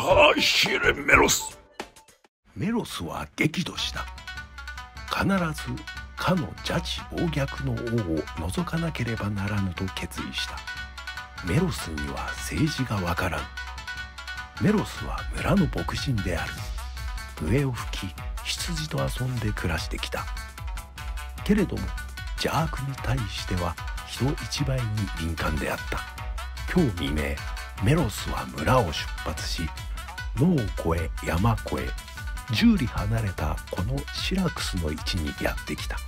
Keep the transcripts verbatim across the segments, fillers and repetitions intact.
走れメロス。メロスは激怒した。必ずかの邪智暴虐の王を除かなければならぬと決意した。メロスには政治がわからん。メロスは村の牧人である。笛を吹き羊と遊んで暮らしてきた。けれども邪悪に対しては人一倍に敏感であった。今日未明メロスは村を出発し、野を越え山越えじゅう里離れたこのシラクスの位置にやってきた。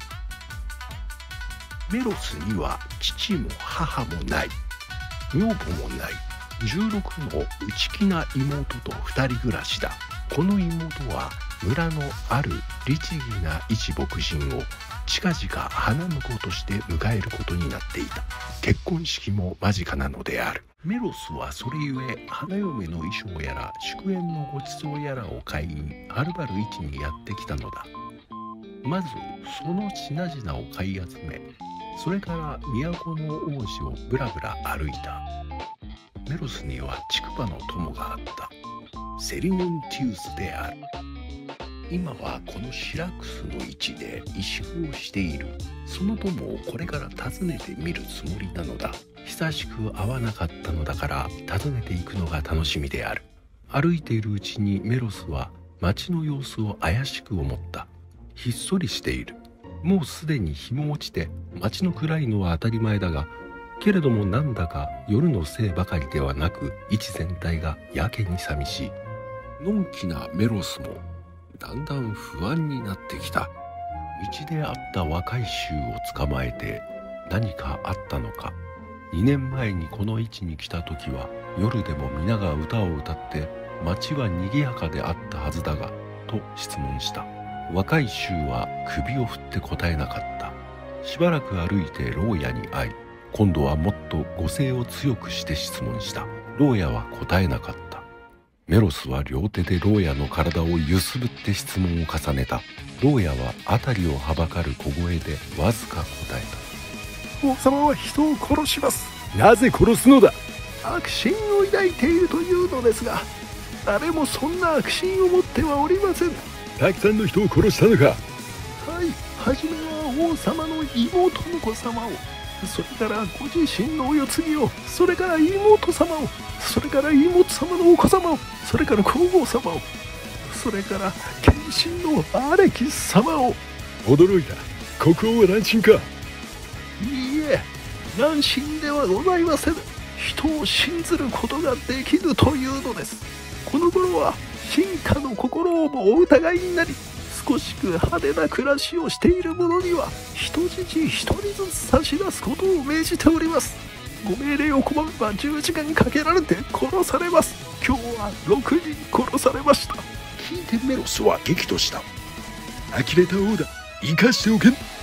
メロスには父も母もない、女房もない、じゅうろくの内気な妹と二人暮らしだ。この妹は村のある律儀な一牧人を近々花婿として迎えることになっていた。結婚式も間近なのである。メロスはそれゆえ花嫁の衣装やら祝宴のごちそうやらを買いにはるばる市にやってきたのだ。まずその品々を買い集め、それから都の王子をぶらぶら歩いた。メロスには竹馬の友があった。セリモンティウスである。今はこのシラクスの位置で萎縮をしている。その友をこれから訪ねてみるつもりなのだ。久しく会わなかったのだから訪ねていくのが楽しみである。歩いているうちにメロスは町の様子を怪しく思った。ひっそりしている。もうすでに日も落ちて町の暗いのは当たり前だが、けれどもなんだか夜のせいばかりではなく市全体がやけに寂しい。のんきなメロスもだんだん不安になってきた。道で会った若い衆を捕まえて何かあったのか。にねんまえにこの位置に来た時は夜でも皆が歌を歌って町は賑やかであったはずだがと質問した。若い衆は首を振って答えなかった。しばらく歩いて牢屋に会い、今度はもっと語声を強くして質問した。牢屋は答えなかった。メロスは両手で牢屋の体を揺すぶって質問を重ねた。牢屋は辺りをはばかる小声でわずか答えた。王様は人を殺します。なぜ殺すのだ。悪心を抱いているというのですが、誰もそんな悪心を持ってはおりません。たくさんの人を殺したのか。はい、はじめは王様の妹の子様を、それからご自身のお世継ぎを、それから妹様を、それから妹様のお子様を、それから皇后様を、それから謙信のアレキス様を。驚いた。国王は乱心か。いいえ、乱心ではございません。人を信ずることができぬというのです。この頃は進化の心をもお疑いになり、少しく派手な暮らしをしている者には人質一人ずつ差し出すことを命じております。ご命令を拒めばじゅうじかんかけられて殺されます。今日はろくにん殺されました。聞いてメロスは激怒した。呆れた王だ、生かしておけん。